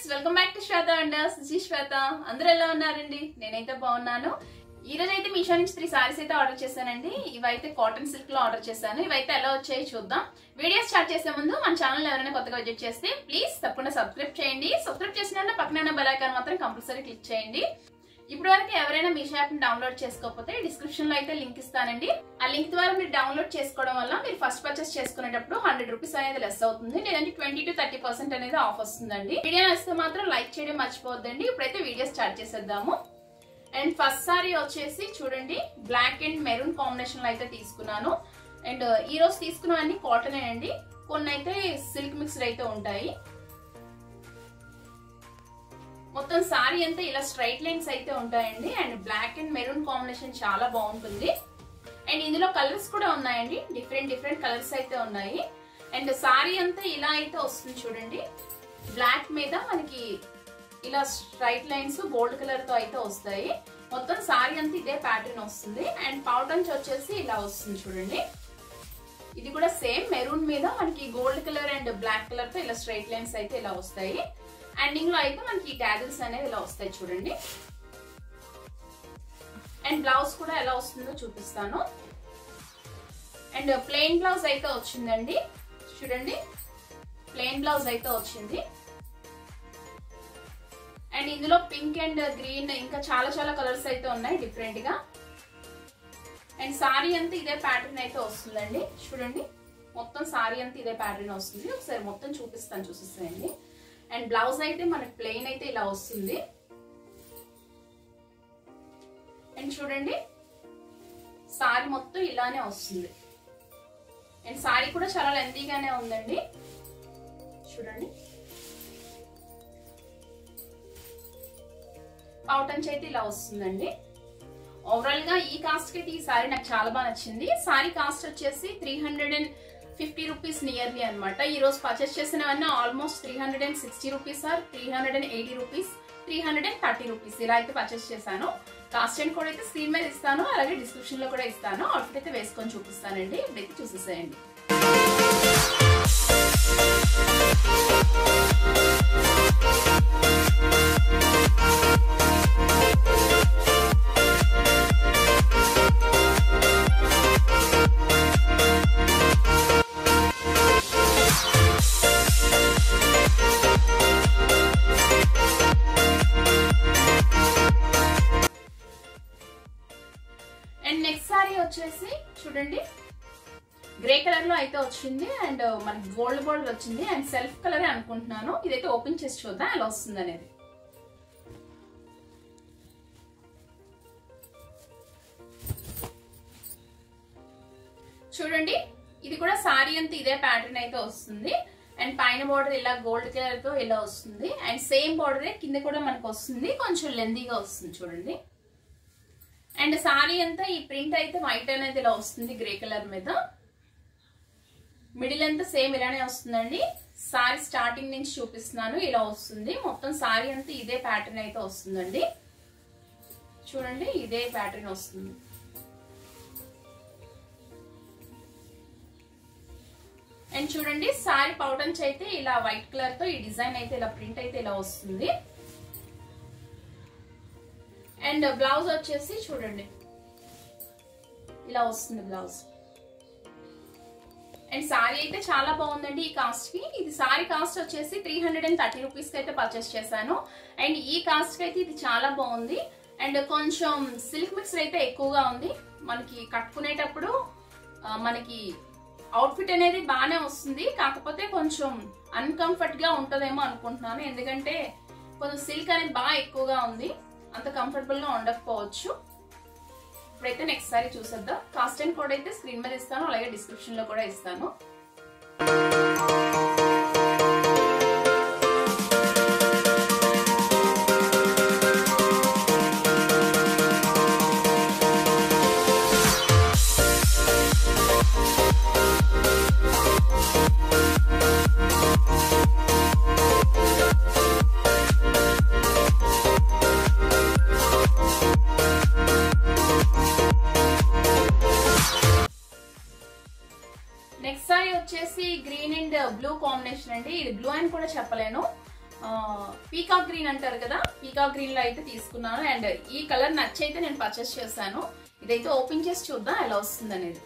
Welcome back to Shweta wonders. This is Shweta. అందరూ ఎలా ఉన్నారండి? నేనైతే బాగున్నాను. ఈ రోజు అయితే మీషో నుంచి 3 సారీస్ అయితే ఆర్డర్ చేశానండి. ఇవైతే కాటన్ సిల్క్ లో ఆర్డర్ చేశాను. ఇవైతే ఎలా వచ్చాయో చూద్దాం. వీడియో స్టార్ట్ చేసే ముందు మన ఛానల్ ఎవరైనా కొత్తగా విజిట్ చేస్తే ప్లీజ్ తప్పకుండా సబ్స్క్రైబ్ చేయండి. సబ్స్క్రైబ్ చేసిన పక్కన బెల్ ఐకాన్ మాత్రం కంపల్సరీ క్లిక్ చేయండి. ఇప్పుడు వరకు ఎవరైనా మీషో యాప్ ని డౌన్లోడ్ చేసుకోకపోతే డిస్క్రిప్షన్ లో అయితే లింక్ ఇస్తానండి. ఆ లింక్ ద్వారా మీరు డౌన్లోడ్ చేసుకోవడం వల్ల మీరు ఫస్ట్ పర్చేస్ చేసుకునేటప్పుడు 100 రూపీస్ అనేది లెస్ అవుతుంది. లేదంటే 20 to 30% అనేది ఆఫ్ వస్తుందండి. వీడియో నచ్చితే మాత్రం లైక్ చేయడం మర్చిపోవద్దండి. ఇప్పుడైతే వీడియో స్టార్ట్ చేసేద్దాము. అండ్ ఫస్ట్ సారీ వచ్చేసి చూడండి, బ్లాక్ అండ్ మెరూన్ కాంబినేషన్ లో అయితే తీసుకున్నాను. అండ్ ఈ రోజు తీసుకున్నవన్నీ కాటన్ అండి, కొన్ని అయితే సిల్క్ మిక్స్డ్ అయితే ఉంటాయి. మొత్తం సారీ అంతా ఇలా స్ట్రైట్ లైన్స్ అయితే ఉంటాయండి. And black and maroon combination చాలా బాగుంటుంది. అండ్ ఇందులో కలర్స్ కూడా ఉన్నాయండి, డిఫరెంట్ కలర్స్ అయితే ఉన్నాయి. అండ్ సారీ అంతా ఇలా అయితే వస్తుంది చూడండి. బ్లాక్ మీద మనకి ఇలా స్ట్రైట్ లైన్స్ గోల్డ్ కలర్ తో అయితే వస్తాయి. మొత్తం సారీ అంతా ఇదే ప్యాటర్న్ వస్తుంది. అండ్ పౌటన్స్ వచ్చేసి ఇలా వస్తుంది చూడండి. ఇది కూడా సేమ్ మెరూన్ మీద మనకి gold colour and black colour తో ఇలా స్ట్రైట్ లైన్స్ అయితే ఇలా వస్తాయి. ఎండింగ్ లో అయితే మనకి ట్యాగిల్స్ అనేవి ఇలా వస్తాయి చూడండి. అండ్ బ్లౌజ్ కూడా ఎలా వస్తుందో చూపిస్తాను. అండ్ ప్లెయిన్ బ్లౌజ్ అయితే వచ్చిందండి చూడండి. ప్లెయిన్ బ్లౌజ్ అయితే వచ్చింది. అండ్ ఇందులో పింక్ అండ్ గ్రీన్ ఇంకా చాలా కలర్స్ అయితే ఉన్నాయి డిఫరెంట్ గా. అండ్ సారీ అంతా ఇదే ప్యాటర్న్ అయితే వస్తుందండి చూడండి. మొత్తం సారీ అంతా ఇదే ప్యాటర్న్ వస్తుంది. ఒకసారి మొత్తం చూపిస్తాను, చూపిస్తాయండి. అండ్ బ్లౌజ్ అయితే మనకి ప్లెయిన్ అయితే ఇలా వస్తుంది. అండ్ చూడండి సారీ మొత్తం ఇలానే వస్తుంది. అండ్ సారీ కూడా చాలా లెంతీగానే ఉందండి చూడండి. పౌటన్స్ అయితే ఇలా వస్తుందండి. ఓవరాల్ గా ఈ కాస్ట్ కి అయితే ఈ సారీ నాకు చాలా బాగా నచ్చింది. సారీ కాస్ట్ వచ్చేసి 350 రూపీస్ నియర్లీ అనమాట. ఈ రోజు పర్చేస్ చేసినవన్నీ almost 360 rupees or 380 rupees, 330 rupees ఇలా అయితే పర్చేస్ చేశాను. కాస్ట్ అండ్ కోడ్ అయితే స్క్రీన్ మీద ఇస్తాను, అలాగే డిస్క్రిప్షన్ లో కూడా ఇస్తాను. అవుట్ఫిట్ అయితే వేసుకొని చూపిస్తానండి. ఇప్పుడైతే చూసేసేయండి. అండ్ నెక్స్ట్ సారీ వచ్చేసి చూడండి, గ్రే కలర్ లో అయితే వచ్చింది. అండ్ మనకి గోల్డ్ బోర్డర్ వచ్చింది. అండ్ సెల్ఫ్ కలర్ అనుకుంటున్నాను. ఇదైతే ఓపెన్ చేసి చూద్దాం ఎలా వస్తుంది అనేది. చూడండి ఇది కూడా సారీ అంతా ఇదే ప్యాటర్న్ అయితే వస్తుంది. అండ్ పైన బోర్డర్ ఇలా గోల్డ్ కలర్ తో ఇలా వస్తుంది. అండ్ సేమ్ బోర్డరే కింద కూడా మనకు వస్తుంది, కొంచెం లెందీగా వస్తుంది చూడండి. అండ్ సారీ అంతా ఈ ప్రింట్ అయితే వైట్ అనేది ఇలా వస్తుంది గ్రే కలర్ మీద. మిడిల్ అంతా సేమ్ ఇలానే వస్తుందండి. సారీ స్టార్టింగ్ నుంచి చూపిస్తున్నాను, ఇలా వస్తుంది. మొత్తం సారీ అంతా ఇదే ప్యాటర్న్ అయితే వస్తుందండి చూడండి. ఇదే ప్యాటర్న్ వస్తుంది. అండ్ చూడండి సారీ పౌటన్స్ అయితే ఇలా వైట్ కలర్ తో ఈ డిజైన్ అయితే ఇలా ప్రింట్ అయితే ఇలా వస్తుంది. అండ్ బ్లౌజ్ వచ్చేసి చూడండి ఇలా వస్తుంది బ్లౌజ్. అండ్ సారీ అయితే చాలా బాగుందండి ఈ కాస్ట్ కి. ఇది సారీ కాస్ట్ వచ్చేసి 330 రూపీస్ కి అయితే పర్చేస్ చేశాను. అండ్ ఈ కాస్ట్ కి అయితే ఇది చాలా బాగుంది. అండ్ కొంచెం సిల్క్ మిక్స్ అయితే ఎక్కువగా ఉంది. మనకి కట్టుకునేటప్పుడు మనకి అవుట్ఫిట్ అనేది బాగానే వస్తుంది, కాకపోతే కొంచెం అన్కంఫర్ట్ గా ఉంటుందేమో అనుకుంటున్నాను. ఎందుకంటే కొంచెం సిల్క్ అనేది బాగా ఎక్కువగా ఉంది, అంత కంఫర్టబుల్ గా ఉండకపోవచ్చు. ఇప్పుడైతే నెక్స్ట్ సారీ చూసేద్దాం. కాస్ట్ అండ్ కోడ్ అయితే స్క్రీన్ మీద ఇస్తాను, అలాగే డిస్క్రిప్షన్ లో కూడా ఇస్తాను. నెక్స్ట్ సారీ వచ్చేసి గ్రీన్ అండ్ బ్లూ కాంబినేషన్ అండి. ఇది బ్లూ అని కూడా చెప్పలేను, పీకాక్ గ్రీన్ అంటారు కదా, పీకాక్ గ్రీన్ లో అయితే తీసుకున్నాను. అండ్ ఈ కలర్ నచ్చి అయితే నేను పర్చేస్ చేశాను. ఇదైతే ఓపెన్ చేసి చూద్దాం ఎలా వస్తుంది అనేది.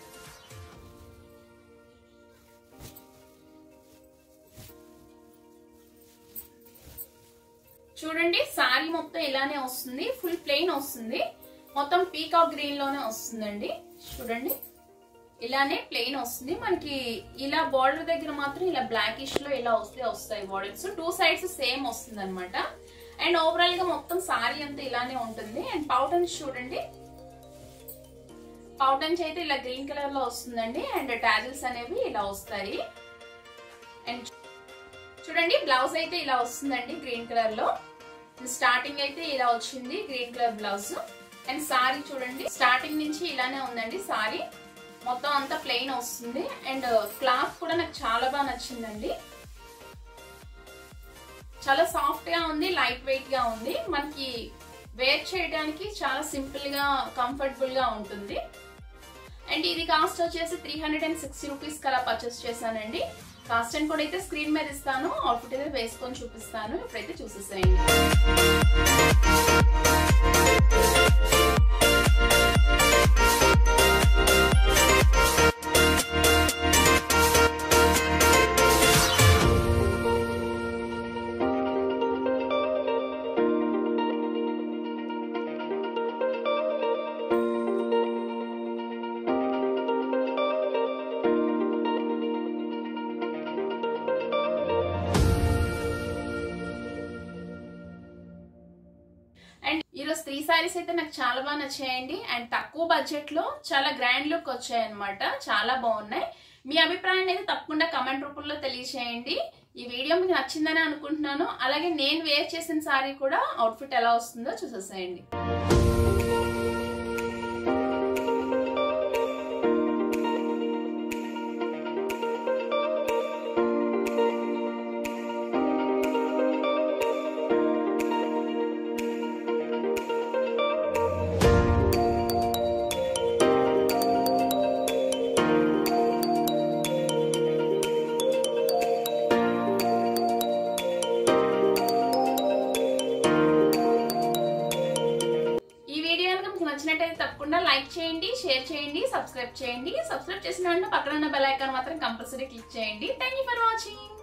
చూడండి సారీ మొత్తం ఇలానే వస్తుంది, ఫుల్ ప్లెయిన్ వస్తుంది, మొత్తం పీకాక్ గ్రీన్ లోనే వస్తుందండి. చూడండి ఇలానే ప్లెయిన్ వస్తుంది. మనకి ఇలా బార్డర్ దగ్గర మాత్రం ఇలా బ్లాకిష్ లో ఇలా వస్తాయి బార్డర్స్. 2 సైడ్స్ సేమ్ వస్తుంది అనమాట. అండ్ ఓవరాల్ గా మొత్తం సారీ అంతా ఇలానే ఉంటుంది. అండ్ పౌటన్స్ చూడండి, పౌటన్స్ అయితే ఇలా గ్రీన్ కలర్ లో వస్తుందండి. అండ్ టాజిల్స్ అనేవి ఇలా వస్తాయి. అండ్ చూడండి బ్లౌజ్ అయితే ఇలా వస్తుందండి గ్రీన్ కలర్ లో. స్టార్టింగ్ అయితే ఇలా వచ్చింది green colour blouse. And sari చూడండి స్టార్టింగ్ నుంచి ఇలానే ఉందండి సారీ, మొత్తం అంతా ప్లెయిన్ వస్తుంది. అండ్ క్లాత్ కూడా నాకు చాలా బాగా నచ్చిందండి, చాలా సాఫ్ట్ గా ఉంది, లైట్ వెయిట్ గా ఉంది. మనకి వేర్ చేయడానికి చాలా సింపుల్ గా కంఫర్టబుల్ గా ఉంటుంది. అండ్ ఇది కాస్ట్ వచ్చేసి 360 రూపీస్ కలా పర్చేస్ చేశానండి. కాస్ట్ అండ్ కూడా అయితే స్క్రీన్ మీద ఇస్తాను, అవుట్ఫిట్ అయితే వేసుకొని చూపిస్తాను. ఇప్పుడైతే చూసేసేయండి. అండ్ ఈరోజు 3 సారీస్ అయితే నాకు చాలా బాగా నచ్చాయండి. అండ్ తక్కువ బడ్జెట్ లో చాలా గ్రాండ్ లుక్ వచ్చాయి అనమాట, చాలా బాగున్నాయి. మీ అభిప్రాయాన్ని అయితే తప్పకుండా కమెంట్ రూపంలో తెలియజేయండి. ఈ వీడియో మీకు నచ్చిందని అనుకుంటున్నాను. అలాగే నేను వేర్ చేసిన సారీ కూడా అవుట్ఫిట్ ఎలా వస్తుందో చూసేసేయండి. నచ్చినట్టయితే తప్పకుండా లైక్ చేయండి, షేర్ చేయండి, సబ్స్క్రైబ్ చేయండి. సబ్స్క్రైబ్ చేసిన వెంటనే పక్కన ఉన్న బెల్ ఐకాన్ మాత్రం కంపల్సరీ క్లిక్ చేయండి. Thank you for watching.